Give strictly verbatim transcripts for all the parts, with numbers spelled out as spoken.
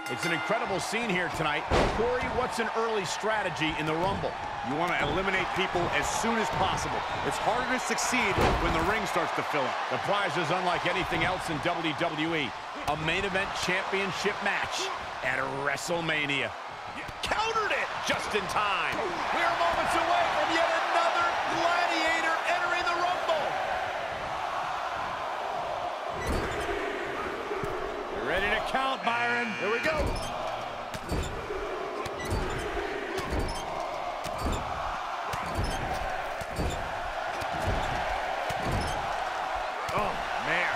It's an incredible scene here tonight. Corey, what's an early strategy in the Rumble? You want to eliminate people as soon as possible. It's harder to succeed when the ring starts to fill up. The prize is unlike anything else in W W E. A main event championship match at WrestleMania. Countered it just in time. We are moments away from yet another gladiator entering the Rumble. You're ready to count, Byron. Here we go. Oh, man.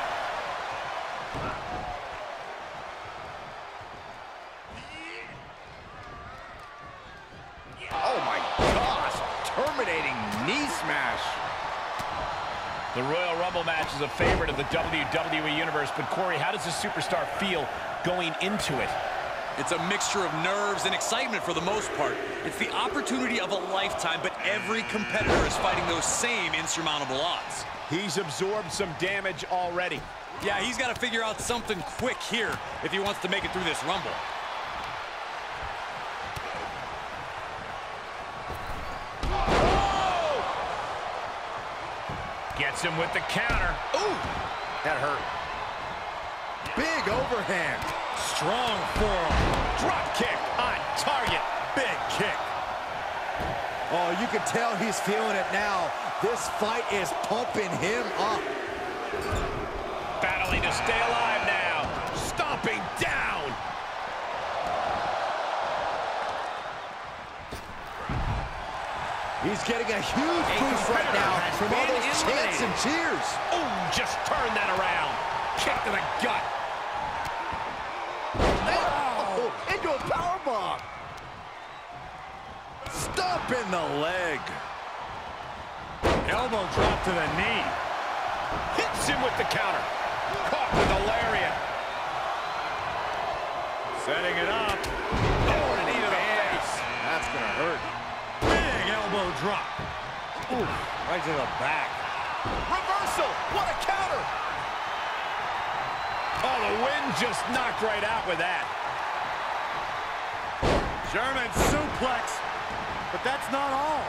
Oh, my gosh. Terminating knee smash. The Royal Rumble match is a favorite of the W W E Universe, but Corey, how does the superstar feel going into it? It's a mixture of nerves and excitement for the most part. It's the opportunity of a lifetime, but every competitor is fighting those same insurmountable odds. He's absorbed some damage already. Yeah, he's got to figure out something quick here if he wants to make it through this Rumble. Gets him with the counter. Ooh, that hurt. Big overhand. Strong forearm. Drop kick on target. Big kick. Oh, you can tell he's feeling it now. This fight is pumping him up. Battling to stay alive now. Stomping down. He's getting a huge boost right now from all those chants and cheers. Oh, just turn that around. Kick to the gut. Oh, into a powerbomb. Stop in the leg. Elbow drop to the knee. Hits him with the counter. Caught with a lariat. Setting it up. Oh, knee to the face. That's going to hurt. Big elbow drop. Ooh, right to the back. Reversal. What a counter. Oh, the wind just knocked right out with that. German suplex. But that's not all.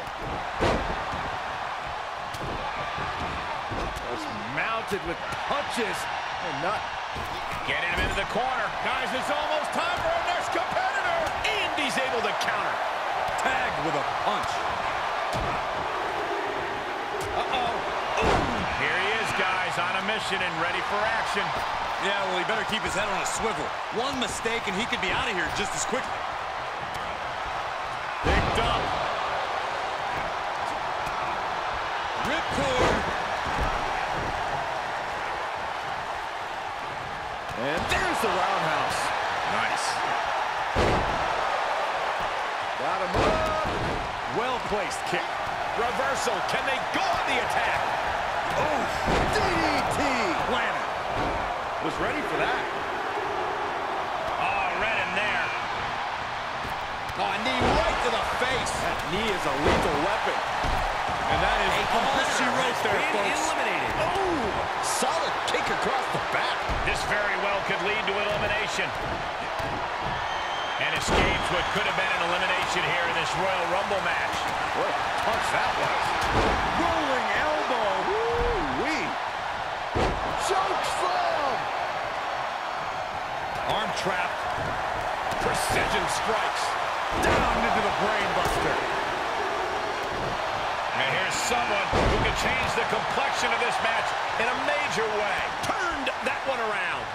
Just mounted with punches. And not getting him into the corner. Guys, it's almost time for our next competitor. And he's able to counter. Tagged with a punch. Uh-oh. Here he is, guys, on a mission and ready for action. Yeah, well, he better keep his head on a swivel. One mistake and he could be out of here just as quickly. Picked up. Ripcord. And there's the roundhouse. Nice. Got him up. Well-placed kick. Reversal. Can they go on the attack? Oh, D D T. Planet. Was ready for that. Oh, right in there. Oh, a knee right to the face. That knee is a lethal weapon. And that is all she wrote there, folks. Eliminated. Oh, solid kick across the back. This very well could lead to elimination. And escapes what could have been an elimination here in this Royal Rumble match. What a punch that was. Rolling elbow. Woo-wee. Choke slam. Arm trap. Precision strikes. Down into the brain buster. And here's someone who can change the complexion of this match in a major way. Turned that one around.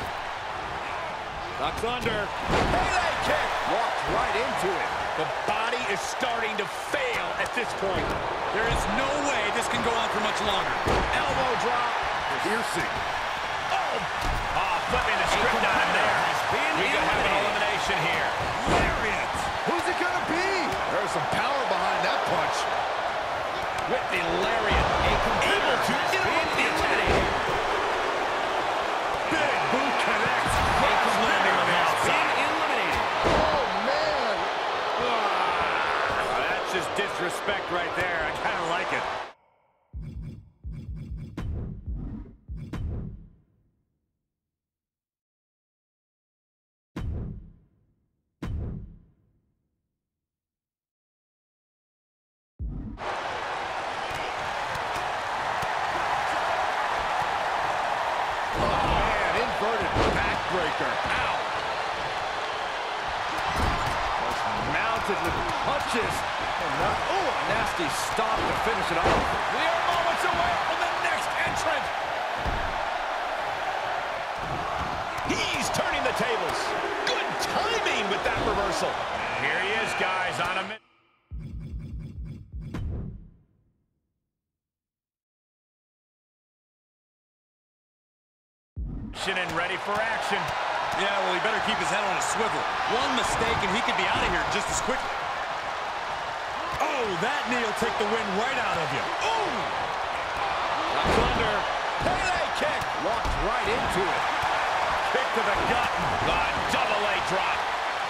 Ducks under. Pele kick. Walked right into it. The body is starting to fail at this point. There is no way this can go on for much longer. Elbow drop. Piercing. Oh, oh flipping the script on him there. We could have an elimination here. Lariat. Who's it going to be? There's some power behind that punch. With the lariat, able to interrupt the attack. Big boot connects. Cross landing on the outside. Oh, man. Oh, that's just disrespect right there. I kind of like it. Neckbreaker. Ow. Just mounted with punches. Oh, a nasty stop to finish it off. We are moments away from the next entrant. He's turning the tables. Good timing with that reversal. Here he is, guys, on a minute. And ready for action. Yeah, well, he better keep his head on a swivel. One mistake and he could be out of here just as quickly. Oh, that knee will take the wind right out of you. Ooh! Thunder. Pele kick. Walked right into it. Kick to the gut. The double A drop.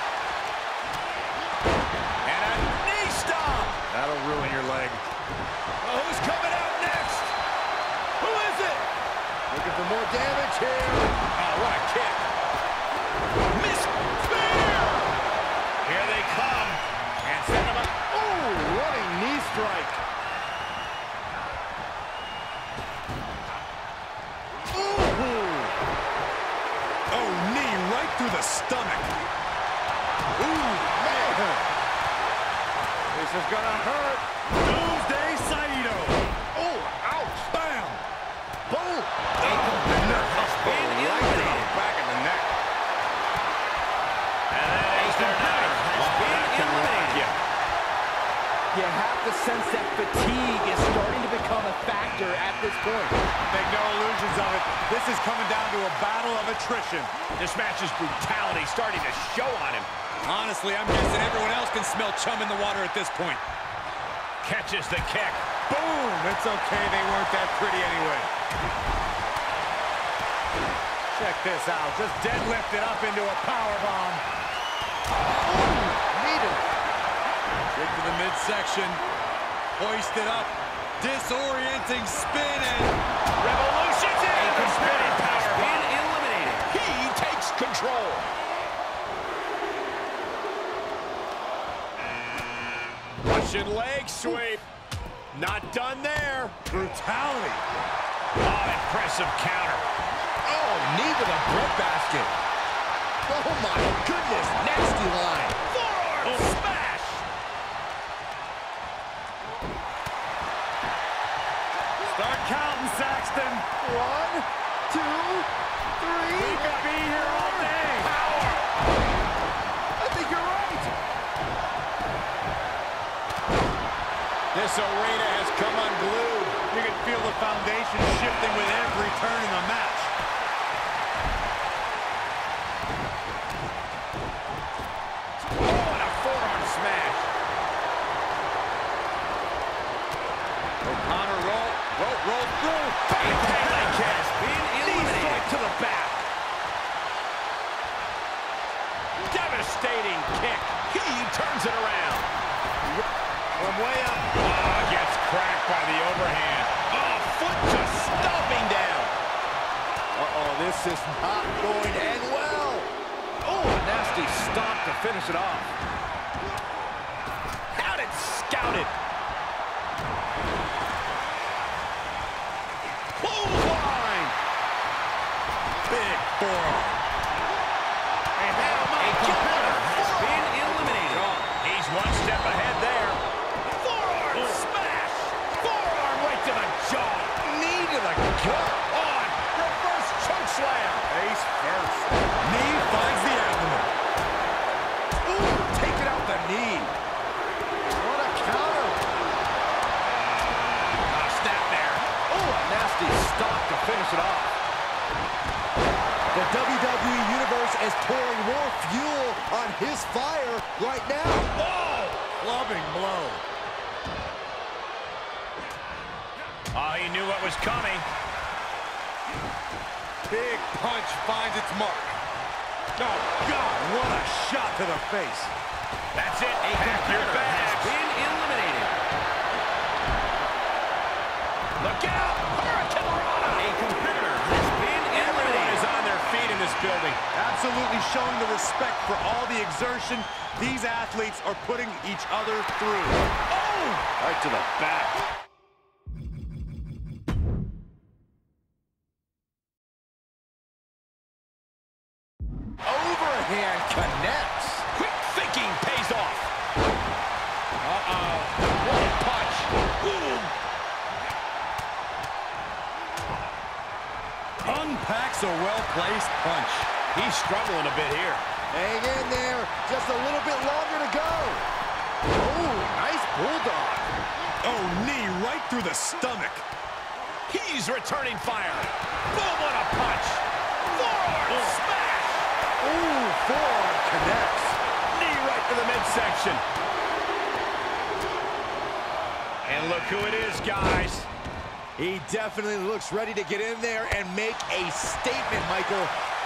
And a knee stomp. That'll ruin your leg. Oh, who's coming out next? Who is it? Looking for more damage here. Oh, what a kick. Miss Spear. Here they come. And set him up. Ooh, running knee strike. Ooh. Oh, knee right through the stomach. Ooh, man. This is gonna hurt. Doomsday Saito. Oh, ouch. Bam. Boom. Been eliminated. Back in the neck. And that is their night. Has been eliminated. You have to sense that fatigue is starting to become a factor at this point. Make no illusions of it. This is coming down to a battle of attrition. This match's brutality starting to show on him. Honestly, I'm guessing everyone else can smell chum in the water at this point. Catches the kick. Boom! It's okay, they weren't that pretty anyway. Check this out. Just deadlifted up into a powerbomb. Needed. Kick to the midsection. Hoisted up. Disorienting spin and Revolution's in. The spinning powerbomb. Been eliminated. He takes control. Russian leg sweep. Not done there. Brutality. Oh, impressive counter. Oh, knee to the breadbasket. Oh, my goodness. Nasty line. Forearm smash. Start counting, Saxton. One, two, three. We could be here all day. Power. I think you're right. This arena has come unglued. You can feel the foundation shifting with every turn in the match. Oh, and a forearm smash. O'Connor roll, roll, roll through. Bang, Pele kick. Been Knee eliminated. strike to the back. Devastating kick. He turns it around. From way up. Oh, gets cracked by the overhand. Oh, foot just stomping down. Uh-oh, this is not going to end well. Oh, a nasty stop to finish it off. Out and scouted. Clothesline. Big forearm. And now my A competitor has God. been eliminated. He's one step ahead there. Forearm smash. Forearm right to the jaw. Knee to the gut. On. Reverse choke slam. Face first. Knee finds the abdomen. Ooh, taking out the knee. What a counter. Oh, snap there. Oh, a nasty stop to finish it off. The W W E Universe is pouring more fuel on his fire right now. Oh. Clubbing blow. Oh, he knew what was coming. Big punch finds its mark. Oh, God, what a shot to the face. That's it. A Pack your competitor has bags. been eliminated. Look out. Hurricane Rana. A competitor has been Everyone eliminated. is on their feet in this building. Absolutely showing the respect for all the exertion these athletes are putting each other through. Oh. Right to the back. That's a well-placed punch. He's struggling a bit here. Hang in there. Just a little bit longer to go. Oh, nice bulldog. Oh, knee right through the stomach. He's returning fire. Boom, what a punch. Forearm oh. smash. Ooh, forearm connects. Knee right to the midsection. And look who it is, guys. He definitely looks ready to get in there and make a statement, Michael.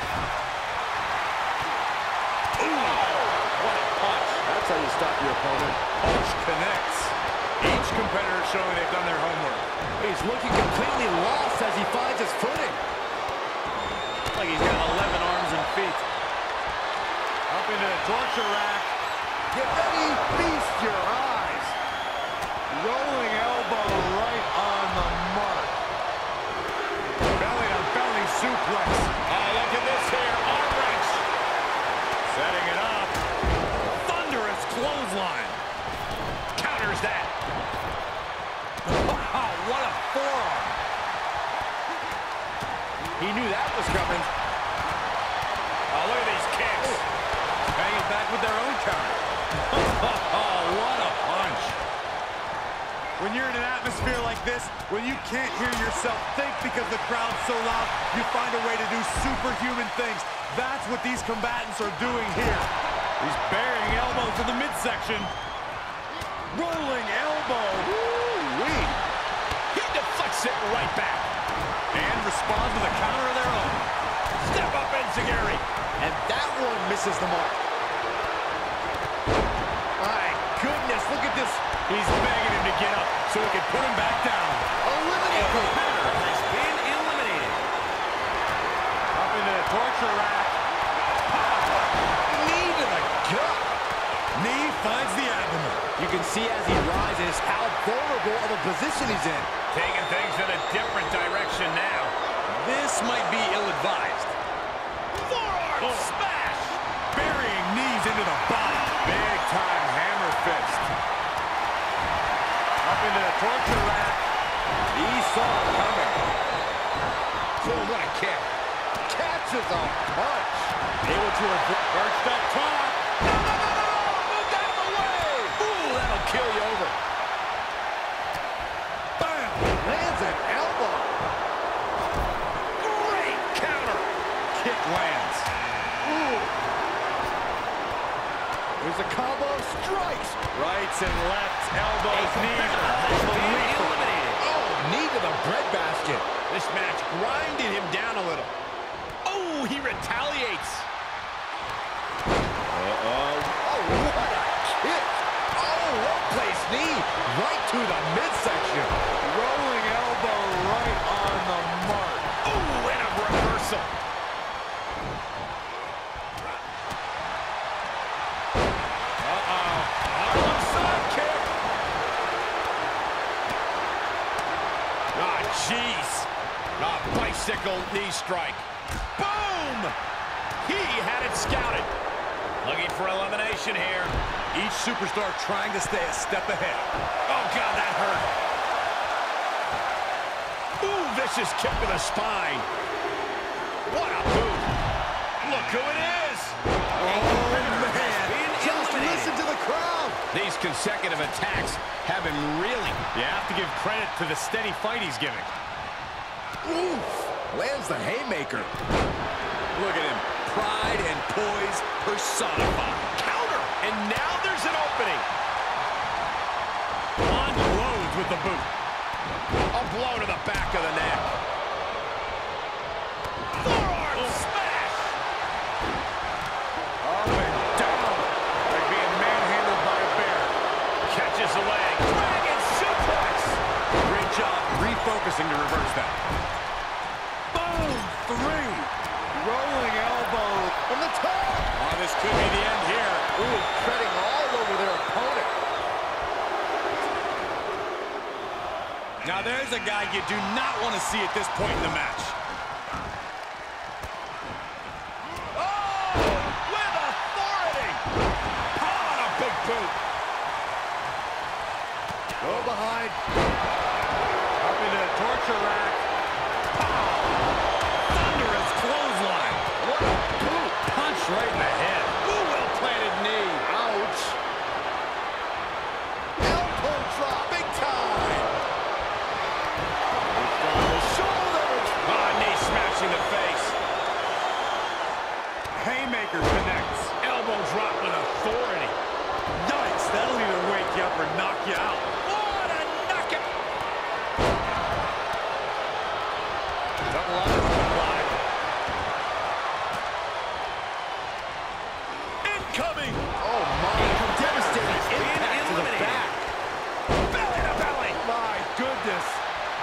Ooh, what a punch. That's how you stop your opponent. Punch connects. Each competitor showing they've done their homework. He's looking completely lost as he finds his footing. Like he's got eleven arms and feet. Up into the torture rack. Get ready, feast your eyes. Rolling elbow right on the mark. Belly to belly suplex. Oh, look at this here. Arm wrench. Setting it up. Thunderous clothesline. Counters that. Wow, what a forearm. He knew that was coming. Oh, look at these kicks. Hanging back with their own counter. Oh, what a punch. When you're in an atmosphere like this, when you can't hear yourself think because the crowd's so loud, you find a way to do superhuman things. That's what these combatants are doing here. He's burying elbows in the midsection. Rolling elbow. Woo-wee. He deflects it right back. And responds with a counter of their own. Step up, Enziguri. And that one misses the mark. My goodness, look at this. He's begging him to get up so he can put him back down. Eliminated. The competitor has been eliminated. Up into the torture rack. Knee to the gut. Knee finds the abdomen. You can see as he rises how vulnerable of a position he's in. Taking things in a different direction now. This might be ill-advised. Forearm Oh. smash. Burying knees into the body. Big time hammer fist. Up into the torture rack. He saw it coming. Boom, what a kick. Catches a punch. Able to avoid. Perched up top. No, no, no, no, no. Move out of the way. Ooh, that'll kill you over. Bam. Lands an elbow. Great counter. Kick lands. Ooh. There's a combo of strikes. Rights and lefts, elbows, knees. Eliminated. Oh, knee to the breadbasket. This match grinded him down a little. Oh, he retaliates. Uh-oh. Oh, what a kick. Oh, well-placed knee right to the midsection. Rolling elbow right on the mark. Ooh, and a reversal. Uh-oh. Harlem sidekick. Ah, jeez. A bicycle knee strike. Boom! He had it scouted. Looking for elimination here. Each superstar trying to stay a step ahead. Oh, God, that hurt. Ooh, vicious kick to the spine. What a boot. Look who it is. Oh, man. Just listen to the crowd. These consecutive attacks have him reeling. You have to give credit to the steady fight he's giving. Oof. Lands the haymaker. Look at him. Pride and poise personified. Counter. And now there's an opening. Unloads with the boot. A blow to the back of the neck. Forearm Oh. smash. Up and down. Like being manhandled by a bear. Catches the leg. Dragon suplex. Great job refocusing to reverse that. Boom! Three. Rolling elbow From the top. Oh, this could be the end here. Ooh, treading all over their opponent. Now there's a guy you do not want to see at this point in the match. Oh, with authority. Pow on a big boot. Go behind. Up into the torture rack. Thunderous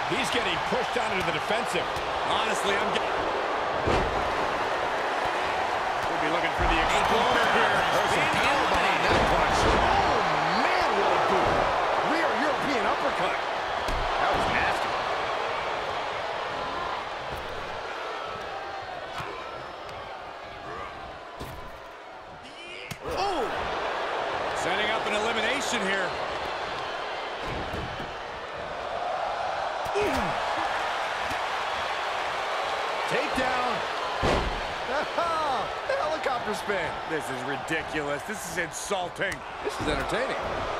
He's getting pushed down into the defensive. Honestly, I'm getting... We'll be looking for the exploder here. There's some power behind that punch. Oh, man, what a boot. Rear European uppercut. That was nasty. Oh! Setting up an elimination here. Takedown. Helicopter spin. This is ridiculous. This is insulting. This is entertaining.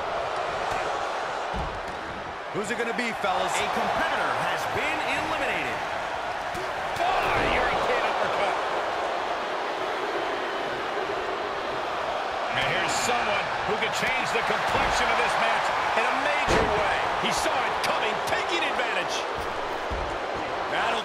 Who's it going to be, fellas? A competitor has been eliminated. Oh, European uppercut. And here's someone who could change the complexion of this match in a major way. He saw it coming, taking advantage. That'll...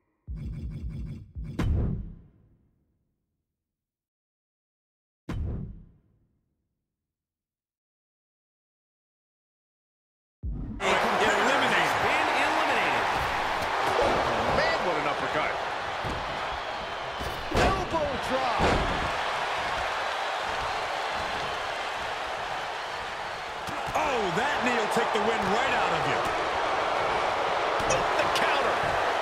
That knee will take the wind right out of you. The counter.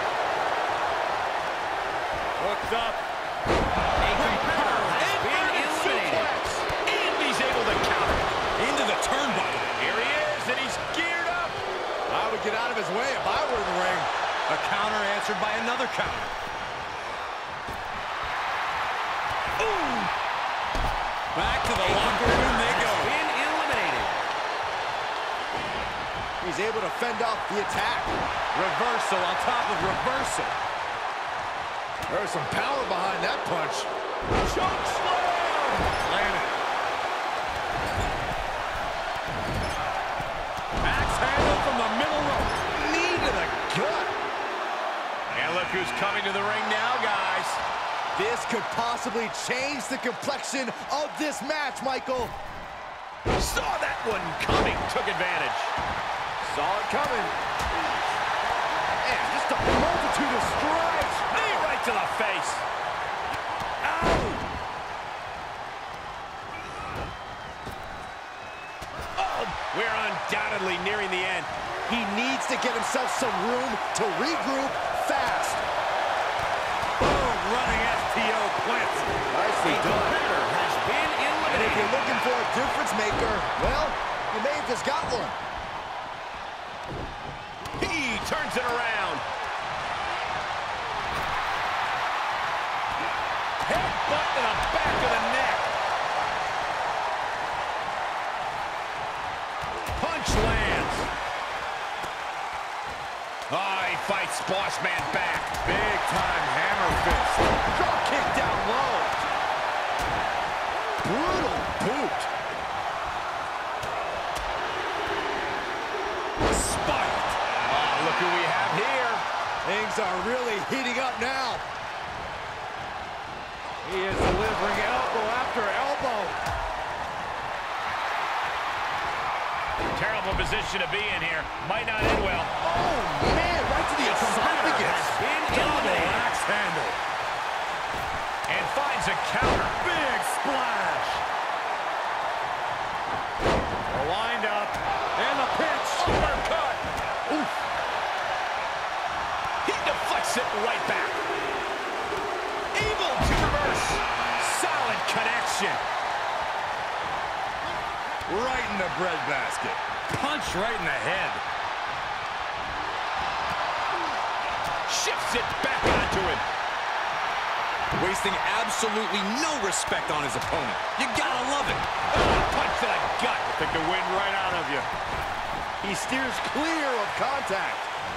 Hooked up. A competitor has been eliminated. And he's able to counter. Into the turnbuckle. Here he is, and he's geared up. I would get out of his way if I were in the ring. A counter answered by another counter. Ooh! Back to the locker room they go. Been eliminated. He's able to fend off the attack. Reversal on top of reversal. There's some power behind that punch. Choke slam. Landed. Axe handle from the middle rope. Knee to the gut. And look who's coming to the ring now, guys. This could possibly change the complexion of this match, Michael. Saw that one coming, took advantage. Saw it coming. And just a multitude of strikes. Knee right to the face. Ow! Oh, we're undoubtedly nearing the end. He needs to get himself some room to regroup fast. Boom, running S T O plants. Nicely A done. competitor has been And if eliminated. you're looking for a difference maker, well, you may have just got one. He turns it around. Headbutt to the back of the neck. Punch lands. Oh, he fights Boss Man back. Big time hammer fist. Drop kick down low. Brutal boot. Spiked. Oh, look who we have here. Things are really heating up now. He is delivering elbow after elbow. Terrible position to be in here. Might not end well. Oh, man, right to the esophagus. Been Double eliminated. axe handle. And finds a counter. Big splash. The wind up. And the pitch. Uppercut. Oof. He deflects it right back. Able to reverse. Solid connection. Right in the breadbasket. Punch right in the head. Shifts it back onto him. Wasting absolutely no respect on his opponent. You gotta love it. Oh, punch to the gut. Took the wind right out of you. He steers clear of contact.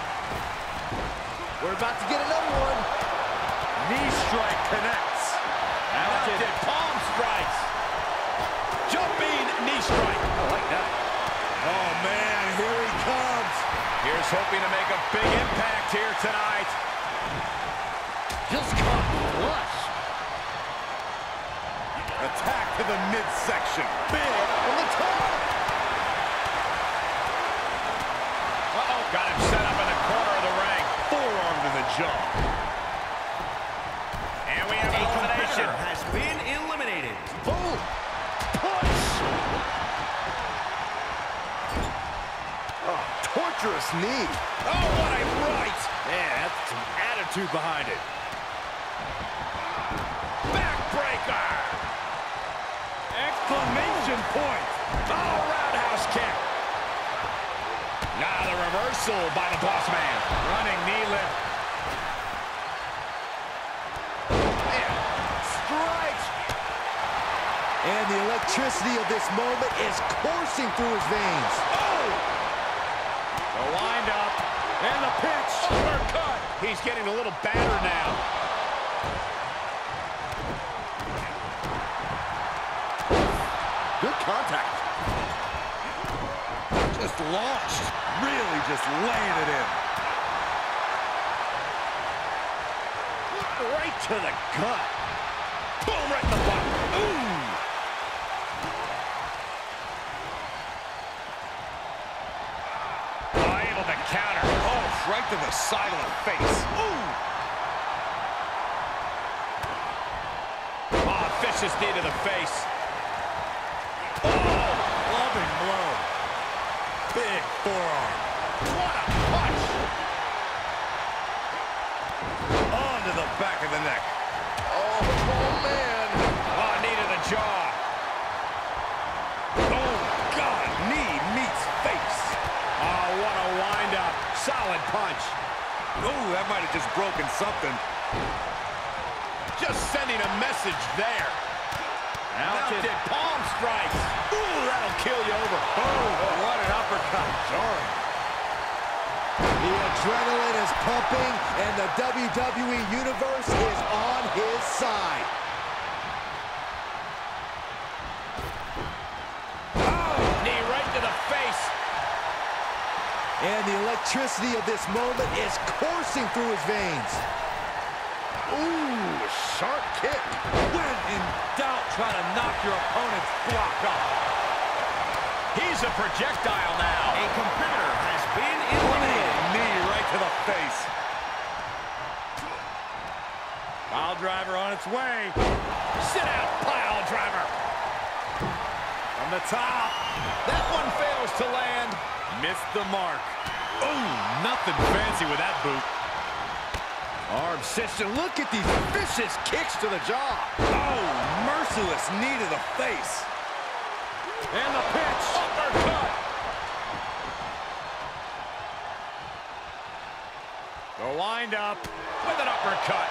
We're about to get another one. Knee strike connects. Mounted palm strikes. Jumping knee strike. I like that. Oh, man, here he comes. Here's hoping to make a big impact here tonight. Just caught flush. Attack to the midsection. Big from the top. Uh-oh, got him set up in the corner of jaw. And we have an elimination. Has been eliminated. Boom. Push. Oh, torturous knee. Oh, what a right. Yeah, that's some attitude behind it. Backbreaker. Exclamation point. Oh, roundhouse kick. Now the reversal by the boss man. Running knee lift. And strikes. And the electricity of this moment is coursing through his veins. Oh! The wind up. And the pitch. Uppercut. He's getting a little battered now. Good contact. Just launched. Really just laying it in. Right to the gut. Boom, right in the butt. Ooh. Oh, able to counter. Oh, right to the side of the face. Ooh. Oh, vicious knee to the face. Oh, Loving blow. Big forearm. what a punch. Onto the back of the neck. Oh, oh man. Oh, knee to the jaw. Oh, God. Knee meets face. Oh, what a wind-up. Solid punch. Oh, that might have just broken something. Just sending a message there. Mounted. Mounted palm strikes. Ooh, that'll kill you over. Oh, what an uppercut. Jarring. The adrenaline is pumping, and the W W E Universe is on his side. Oh, knee right to the face. And the electricity of this moment is coursing through his veins. Ooh, sharp kick. When in doubt, try to knock your opponent's block off. He's a projectile now. A competitor has been eliminated. Knee right to the face. Pile driver on its way. Sit out, pile driver. From the top. That one fails to land. Missed the mark. Ooh, nothing fancy with that boot. Arm cinched. Look at these vicious kicks to the jaw. Oh, merciless knee to the face. And the pitch. Uppercut. The wind up. With an uppercut.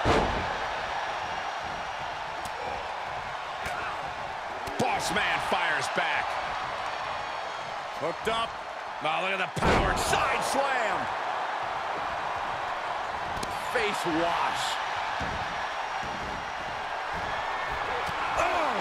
Boss man fires back. Hooked up. Oh, look at the powered side slam. Face wash. Oh!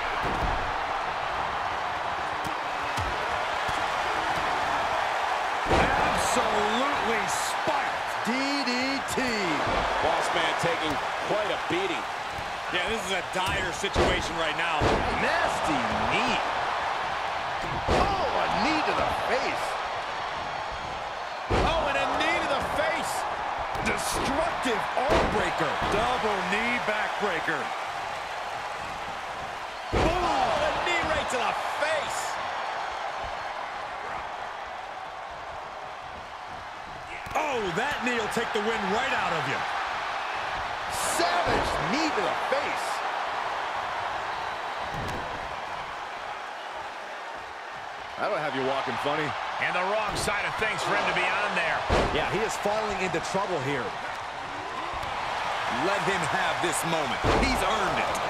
Absolutely spiked. D D T. Boss man taking quite a beating. Yeah, this is a dire situation right now. Nasty knee. Oh, a knee to the face. Oh, and a knee to the face. Destructive arm breaker. Double knee backbreaker. Oh, a knee right to the face. Oh, that knee will take the wind right out of you. Savage knee to the face. That'll have you walking funny. And the wrong side of things for him to be on there. Yeah, he is falling into trouble here. Let him have this moment. He's earned it.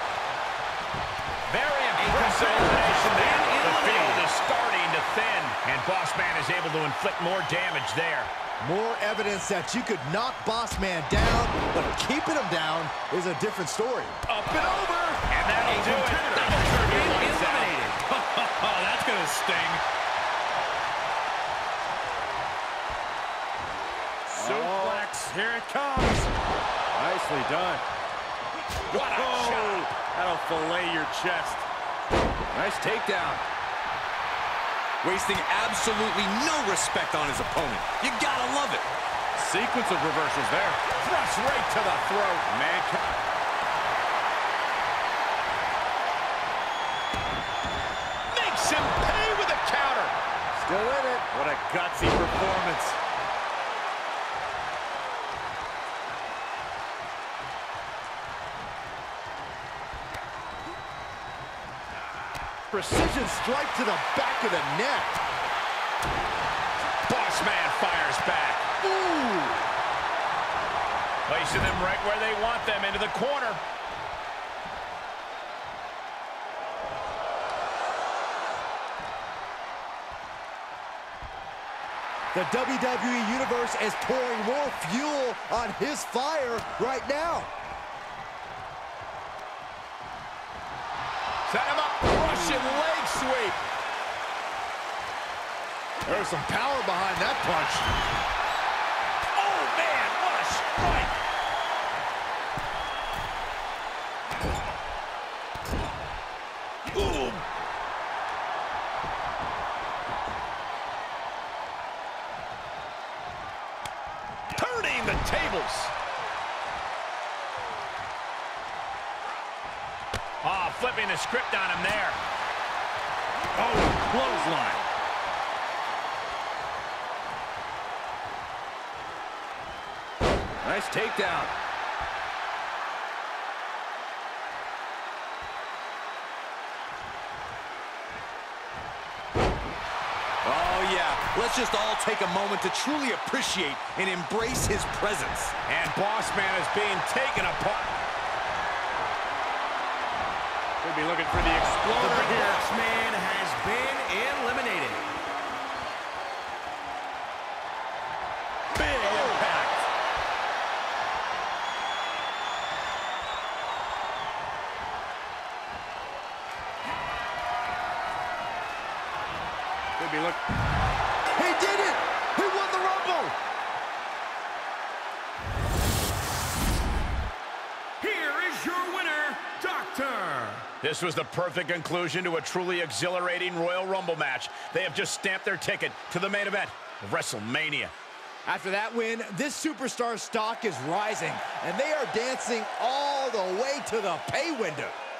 Very impressive elimination there. The field is starting to thin, and Boss Man is able to inflict more damage there. More evidence that you could knock Boss Man down, but keeping him down is a different story. Up and over, and that'll do it. That'll turn your lights out. Oh, that's gonna sting. Suplex, here it comes. Nicely done. What a Oh, shot. that'll fillet your chest. Nice takedown. Wasting absolutely no respect on his opponent. You gotta love it. Sequence of reversals there. Thrust right to the throat. Mankind. Makes him pay with a counter. Still in it. What a gutsy performance. Precision strike to the back of the neck. Boss man fires back. Ooh! Placing them right where they want them, into the corner. The W W E Universe is pouring more fuel on his fire right now. Set him up. Russian leg sweep. There's some power behind that punch. Oh, man, what a strike. Boom. Turning the tables. Oh, flipping the script on him there. Oh, clothesline. Nice takedown. Oh, yeah. Let's just all take a moment to truly appreciate and embrace his presence. And Boss Man is being taken apart. Could be looking for the exploder The here. Boss Man has been eliminated. Big impact. Could be look. He did it! He won the Rumble! Here is your winner, Doctor This was the perfect conclusion to a truly exhilarating Royal Rumble match. They have just stamped their ticket to the main event of WrestleMania. After that win, this superstar stock is rising, and they are dancing all the way to the pay window.